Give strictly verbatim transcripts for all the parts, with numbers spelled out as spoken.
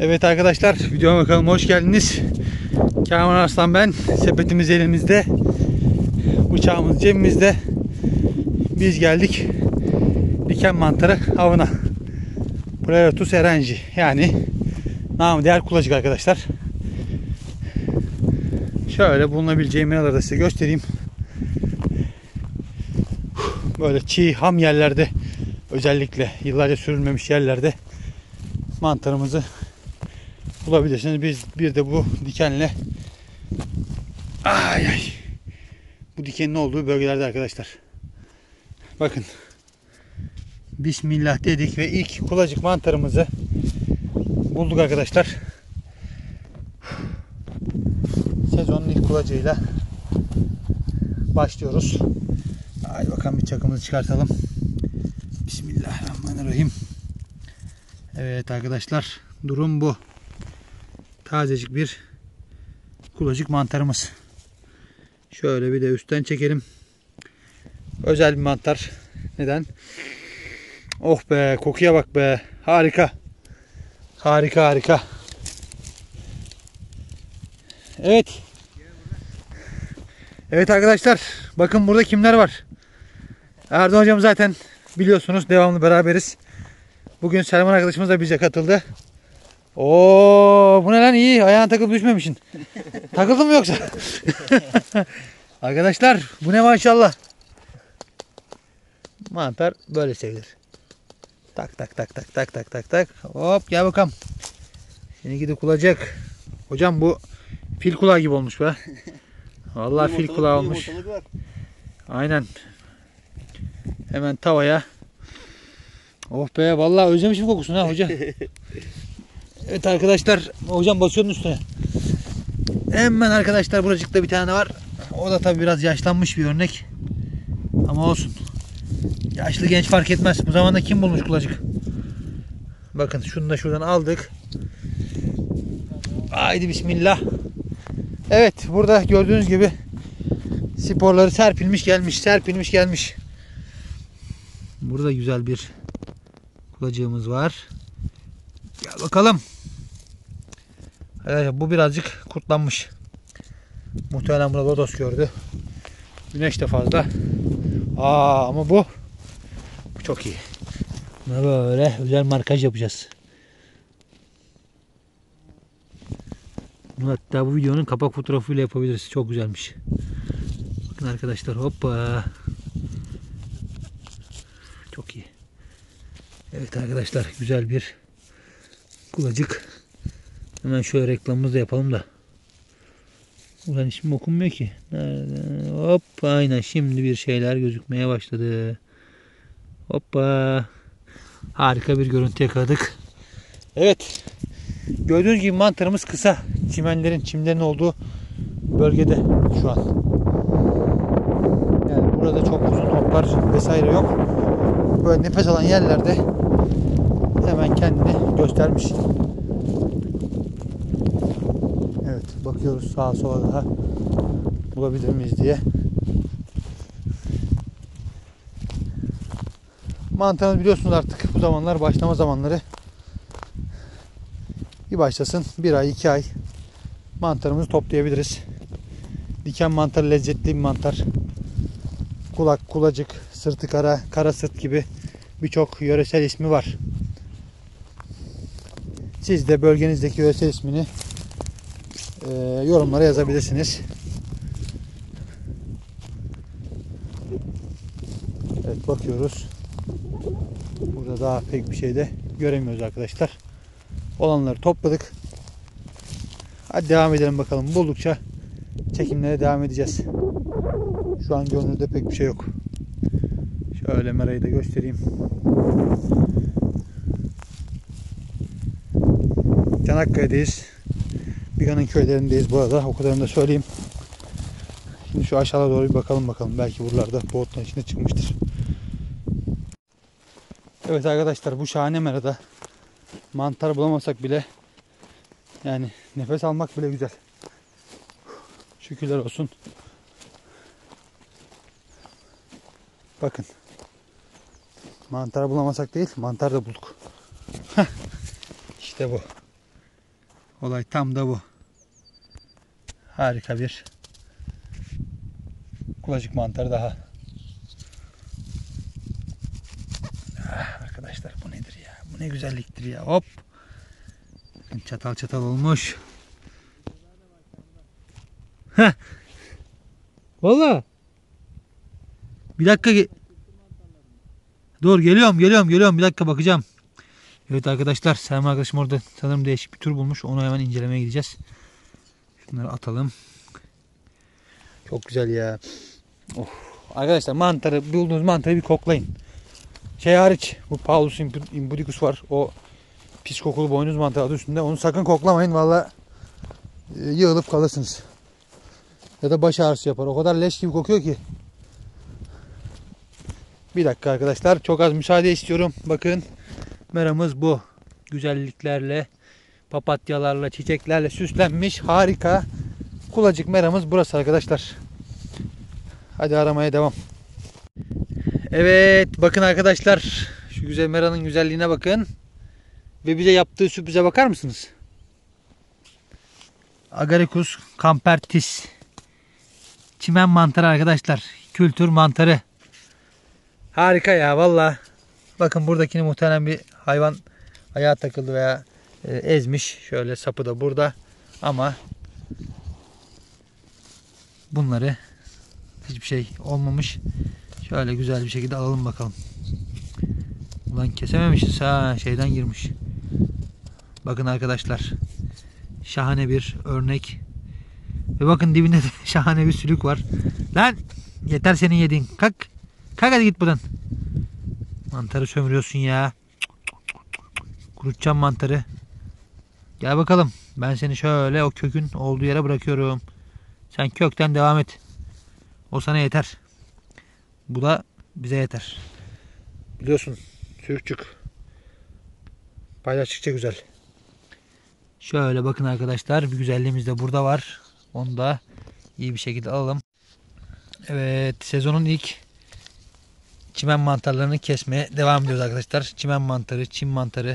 Evet arkadaşlar, videoma bakalım, hoş geldiniz. Kamran Arslan ben. Sepetimiz elimizde, bıçağımız cebimizde. Biz geldik diken mantarı avına. Pleurotus erenji, yani namı diğer kulacık arkadaşlar. Şöyle bulunabileceğim yerleri de size göstereyim. Böyle çiğ ham yerlerde, özellikle yıllarca sürülmemiş yerlerde mantarımızı bulabilirsiniz. Biz bir de bu dikenle ay ay bu dikenin olduğu bölgelerde arkadaşlar. Bakın. Bismillah dedik ve ilk kulacık mantarımızı bulduk arkadaşlar. Sezonun ilk kulacığıyla başlıyoruz. Haydi bakalım, bir çakımızı çıkartalım. Bismillahirrahmanirrahim. Evet arkadaşlar, durum bu. Tazecik bir kulacık mantarımız. Şöyle bir de üstten çekelim. Özel bir mantar. Neden? Oh be, kokuya bak be. Harika. Harika harika. Evet. Evet arkadaşlar, bakın burada kimler var. Erdoğan hocam zaten biliyorsunuz, devamlı beraberiz. Bugün Selman arkadaşımız da bize katıldı. Oo, bu ne lan, iyi. Ayağına takılıp düşmemişsin. Takıldın mı yoksa? Arkadaşlar, bu ne maşallah. Mantar böyle sevilir. Tak tak tak tak tak tak tak tak. Hop, gel bakalım. Seni gidip kulacak. Hocam bu fil kulağı gibi olmuş be. Vallahi fil kulağı olmuş. Aynen. Hemen tavaya. Oh be, vallahi özlemişim kokusunu ha hocam. Evet arkadaşlar, hocam basıyorsun üstüne. Hemen arkadaşlar, buracıkta bir tane var. O da tabi biraz yaşlanmış bir örnek. Ama olsun. Yaşlı genç fark etmez. Bu zamanda kim bulmuş kulacık? Bakın, şunu da şuradan aldık. Haydi bismillah. Evet, burada gördüğünüz gibi sporları serpilmiş gelmiş. Serpilmiş gelmiş. Burada güzel bir kulacığımız var. Gel bakalım. Evet, bu birazcık kurtlanmış. Muhtemelen burada lodos gördü. Güneş de fazla. Aa, ama bu bu çok iyi. Buna böyle özel markaj yapacağız. Bunu hatta bu videonun kapak fotoğrafıyla yapabiliriz. Çok güzelmiş. Bakın arkadaşlar, hoppa. Çok iyi. Evet arkadaşlar, güzel bir kulacık. Hemen şöyle reklamımızı da yapalım da. Ulan ismi okunmuyor ki. Nerede? Hop, aynen, şimdi bir şeyler gözükmeye başladı. Hoppa. Harika bir görüntü yakaladık. Evet. Gördüğünüz gibi mantarımız kısa. Çimenlerin, çimlerin olduğu bölgede şu an. Yani burada çok uzun otlar vesaire yok. Böyle nefes alan yerlerde hemen kendini göstermiş. Evet, bakıyoruz sağa sola daha bulabilir miyiz diye. Mantarımız biliyorsunuz artık bu zamanlar başlama zamanları. Bir başlasın, bir ay iki ay mantarımızı toplayabiliriz. Diken mantarı lezzetli bir mantar. Kulak, kulacık, sırtı kara, kara sırt gibi birçok yöresel ismi var. Siz de bölgenizdeki yöresel ismini e, yorumlara yazabilirsiniz. Evet, bakıyoruz. Burada daha pek bir şey de göremiyoruz arkadaşlar. Olanları topladık. Hadi devam edelim bakalım. Buldukça çekimlere devam edeceğiz. Şu an görünürde pek bir şey yok. Şöyle merayı da göstereyim. Çanakkale'deyiz. Bigan'ın köylerindeyiz bu arada. O kadarını da söyleyeyim. Şimdi şu aşağıda doğru bir bakalım bakalım. Belki buralarda bu otların içinde çıkmıştır. Evet arkadaşlar, bu şahane merada mantar bulamasak bile, yani nefes almak bile güzel. Şükürler olsun. Bakın. Mantar bulamasak değil, mantar da bulduk. İşte bu. Olay tam da bu. Harika bir kulacık mantarı daha. Ah, arkadaşlar bu nedir ya? Bu ne güzelliktir ya. Hop. Çatal çatal olmuş. Heh. Vallahi. Bir dakika. Dur geliyorum geliyorum geliyorum. Bir dakika bakacağım. Evet arkadaşlar, Selma arkadaşım orada sanırım değişik bir tür bulmuş. Onu hemen incelemeye gideceğiz. Şunları atalım. Çok güzel ya. Of. Arkadaşlar mantarı, bulduğunuz mantarı bir koklayın. Şey hariç, bu Paulus impudicus var. O pis kokulu boynuz mantarı adı üstünde. Onu sakın koklamayın. Valla yığılıp kalırsınız. Ya da baş ağrısı yapar. O kadar leş gibi kokuyor ki. Bir dakika arkadaşlar. Çok az müsaade istiyorum. Bakın. Meramız bu. Güzelliklerle, papatyalarla, çiçeklerle süslenmiş harika kulacık meramız burası arkadaşlar. Hadi aramaya devam. Evet bakın arkadaşlar. Şu güzel meranın güzelliğine bakın. Ve bize yaptığı sürprize bakar mısınız? Agaricus campertis. Çimen mantarı arkadaşlar. Kültür mantarı. Harika ya valla. Bakın buradakini muhtemelen bir hayvan ayağa takıldı veya e, ezmiş. Şöyle sapı da burada. Ama bunları hiçbir şey olmamış. Şöyle güzel bir şekilde alalım bakalım. Ulan kesememişiz. Ha, şeyden girmiş. Bakın arkadaşlar. Şahane bir örnek. Ve bakın dibinde de şahane bir sülük var. Lan yeter senin yediğin. Kalk. Kalk hadi git buradan. Mantarı sömürüyorsun ya. Kurutacağım mantarı. Gel bakalım. Ben seni şöyle o kökün olduğu yere bırakıyorum. Sen kökten devam et. O sana yeter. Bu da bize yeter. Biliyorsun sürükçük. Paylaştıkça güzel. Şöyle bakın arkadaşlar. Bir güzelliğimiz de burada var. Onu da iyi bir şekilde alalım. Evet, sezonun ilk çimen mantarlarını kesmeye devam ediyoruz arkadaşlar. Çimen mantarı, çim mantarı,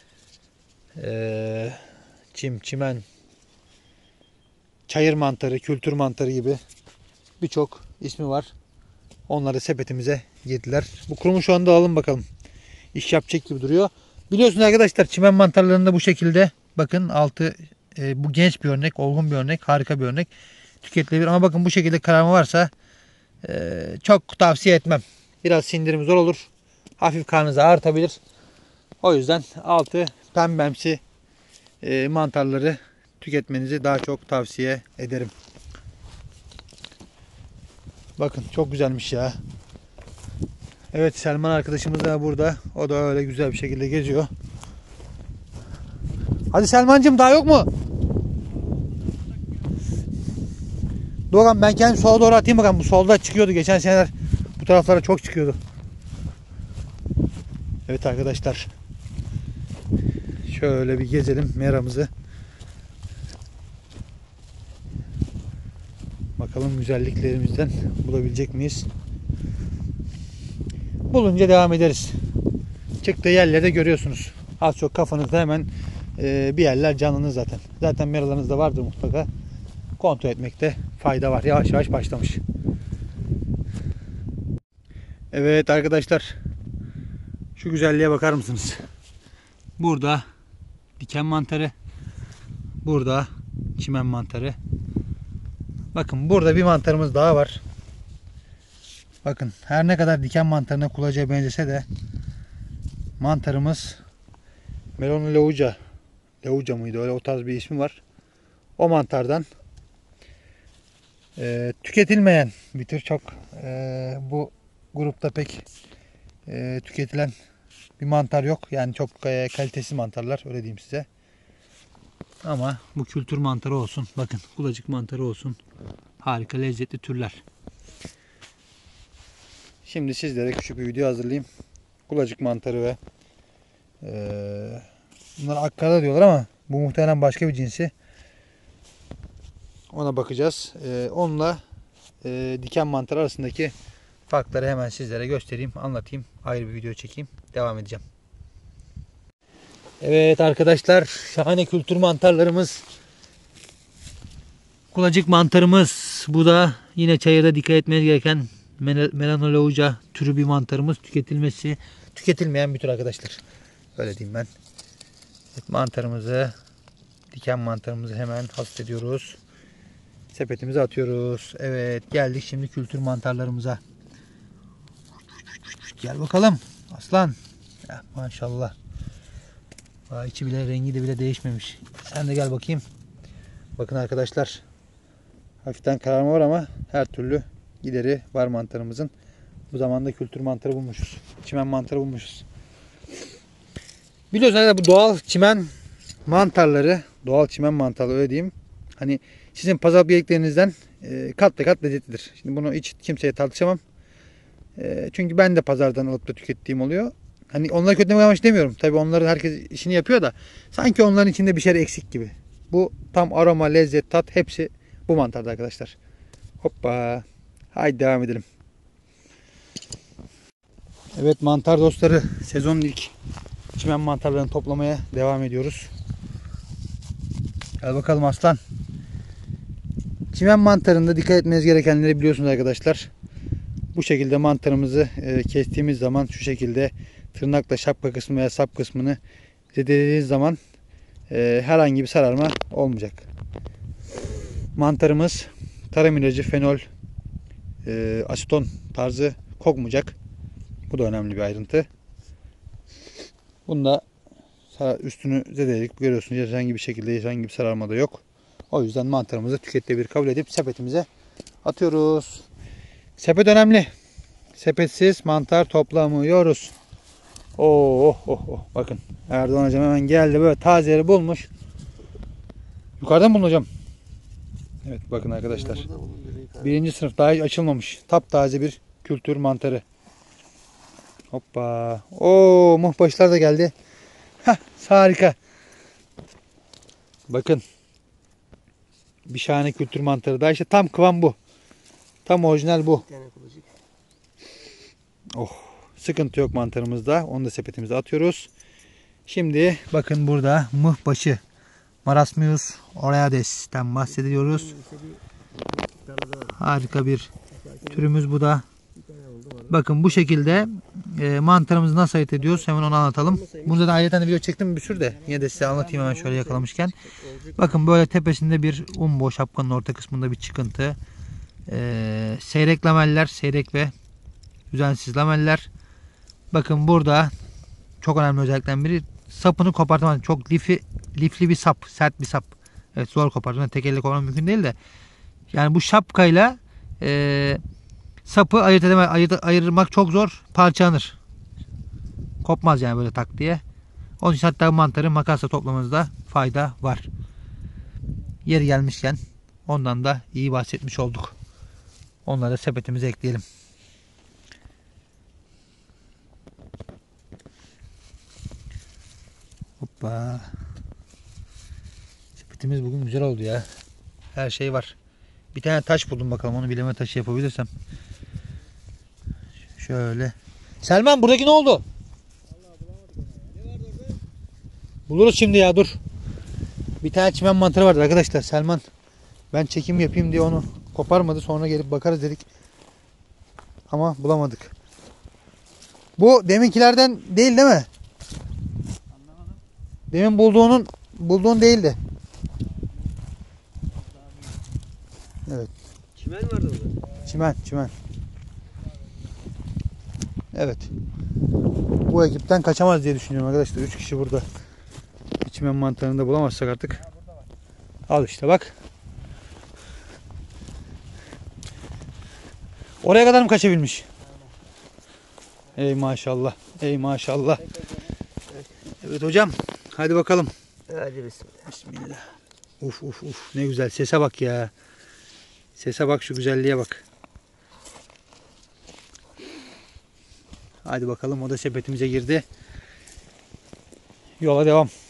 ee, çim, çimen, çayır mantarı, kültür mantarı gibi birçok ismi var. Onları sepetimize girdiler. Bu kurumu şu anda alalım bakalım. İş yapacak gibi duruyor. Biliyorsunuz arkadaşlar çimen mantarlarında bu şekilde. Bakın altı e, bu genç bir örnek, olgun bir örnek, harika bir örnek. Tüketilebilir ama bakın bu şekilde kararma varsa e, çok tavsiye etmem. Biraz sindirim zor olur. Hafif karnınızı ağrıtabilir. O yüzden altı pembemsi e, mantarları tüketmenizi daha çok tavsiye ederim. Bakın çok güzelmiş ya. Evet, Selman arkadaşımız da burada. O da öyle güzel bir şekilde geziyor. Hadi Selmancığım, daha yok mu? Doğan ben kendimi sola doğru atayım bakalım. Bu solda çıkıyordu. Geçen seneler bu taraflara çok çıkıyordu. Evet arkadaşlar. Şöyle bir gezelim meramızı. Bakalım güzelliklerimizden bulabilecek miyiz? Bulunca devam ederiz. Çıktığı yerlerde görüyorsunuz. Az çok kafanızda hemen e, bir yerler canlanır zaten. Zaten meralarınızda vardır mutlaka. Kontrol etmekte fayda var. Yavaş yavaş başlamış. Evet arkadaşlar. Şu güzelliğe bakar mısınız? Burada diken mantarı. Burada çimen mantarı. Bakın burada bir mantarımız daha var. Bakın her ne kadar diken mantarına kulaca benzese de mantarımız Melon lauca. Lauca mıydı? Öyle o tarz bir ismi var. O mantardan e, tüketilmeyen bir tür, çok e, bu grupta pek e, tüketilen bir mantar yok. Yani çok e, kalitesiz mantarlar, öyle diyeyim size. Ama bu kültür mantarı olsun. Bakın kulacık mantarı olsun. Harika lezzetli türler. Şimdi sizlere küçük bir video hazırlayayım. Kulacık mantarı ve e, bunlar akkada diyorlar ama bu muhtemelen başka bir cinsi. Ona bakacağız. E, onunla e, diken mantarı arasındaki farkları hemen sizlere göstereyim, anlatayım. Ayrı bir video çekeyim. Devam edeceğim. Evet arkadaşlar, şahane kültür mantarlarımız. Kulacık mantarımız. Bu da yine çayırda dikkat etmeniz gereken Melanolouca türü bir mantarımız. Tüketilmesi, tüketilmeyen bir tür arkadaşlar. Öyle diyeyim ben. Evet, mantarımızı, diken mantarımızı hemen hasat ediyoruz. Sepetimize atıyoruz. Evet, geldik şimdi kültür mantarlarımıza. Gel bakalım aslan. Ya, maşallah. Aa, içi bile, rengi de bile değişmemiş. Sen de gel bakayım. Bakın arkadaşlar. Hafiften kararma var ama her türlü gideri var mantarımızın. Bu zamanda kültür mantarı bulmuşuz. Çimen mantarı bulmuşuz. Biliyorsunuz bu doğal çimen mantarları, doğal çimen mantarları öyle diyeyim. Hani sizin pazar birliklerinizden e, kat be kat lezzetlidir. Şimdi bunu hiç kimseye tartışamam. E, çünkü ben de pazardan alıp da tükettiğim oluyor. Hani onları kötülemek amaç demiyorum. Tabii onların herkes işini yapıyor da sanki onların içinde bir şey eksik gibi. Bu tam aroma, lezzet, tat hepsi bu mantarda arkadaşlar. Hoppa. Haydi devam edelim. Evet mantar dostları, sezonun ilk çimen mantarlarını toplamaya devam ediyoruz. Gel bakalım aslan. Çimen mantarında dikkat etmeniz gerekenleri biliyorsunuz arkadaşlar. Bu şekilde mantarımızı e, kestiğimiz zaman şu şekilde tırnakla şapka kısmı veya sap kısmını zedelediğiniz zaman e, herhangi bir sararma olmayacak. Mantarımız tarım ilacı, fenol, e, aseton tarzı kokmayacak. Bu da önemli bir ayrıntı. Bunda üstünü zedeledik. Görüyorsunuz herhangi bir şekilde herhangi bir sararma da yok. O yüzden mantarımızı tüketilebilir kabul edip sepetimize atıyoruz. Sepet önemli. Sepetsiz mantar toplamıyoruz. Oh oh oh oh. Bakın Erdoğan hocam hemen geldi, böyle tazeleri bulmuş. Yukarıdan mı bulun hocam? Evet bakın arkadaşlar. Birinci sınıf daha hiç açılmamış. Taptaze bir kültür mantarı. Hoppa. Oo, muhbaşlar da geldi. Hah, harika. Bakın. Bir şahane kültür mantarı. Daha işte tam kıvam bu. Tam orijinal bu. Oh, sıkıntı yok mantarımızda. Onu da sepetimize atıyoruz. Şimdi bakın burada mıhbaşı Marasmius oreades'ten bahsediyoruz. Harika bir türümüz bu da. Bakın bu şekilde e, mantarımızı nasıl ayırt ediyoruz hemen onu anlatalım. Bunda da ayrıca video çektim bir sürü de. Yine de size anlatayım hemen şöyle yakalamışken. Bakın böyle tepesinde bir umbo, şapkanın orta kısmında bir çıkıntı. E, seyrek lameller, seyrek ve düzensiz lameller. Bakın burada çok önemli özelliklerden biri sapını kopartman. Çok lifi, lifli bir sap, sert bir sap. Evet, zor kopartman. Tek elle kopartman mümkün değil de. Yani bu şapkayla e, sapı ayırt edeme, ayırt, ayırmak çok zor. Parçalanır. Kopmaz yani böyle tak diye. Onun için hatta mantarı makasla toplamanızda fayda var. Yeri gelmişken ondan da iyi bahsetmiş olduk. Onları da sepetimize ekleyelim. Hoppa. Sepetimiz bugün güzel oldu ya. Her şey var. Bir tane taş buldum, bakalım onu bileme taşı yapabilirsem. Şöyle. Selman buradaki ne oldu? Buluruz şimdi ya, dur. Bir tane çimen mantarı vardı arkadaşlar. Selman ben çekim yapayım diye onu koparmadı. Sonra gelip bakarız dedik. Ama bulamadık. Bu deminkilerden değil değil mi? Anlamadım. Demin bulduğunun bulduğun değildi. Evet. Çimen vardı orada. Çimen, çimen. Evet. Bu ekipten kaçamaz diye düşünüyorum arkadaşlar. Üç kişi burada. Çimen mantarını da bulamazsak artık. Al işte bak. Oraya kadar mı kaçabilmiş? Ey maşallah. Ey maşallah. Evet hocam. Hadi bakalım. Hadi bismillah. Bismillah. Uf uf uf. Ne güzel. Sese bak ya. Sese bak, şu güzelliğe bak. Hadi bakalım, o da sepetimize girdi. Yola devam.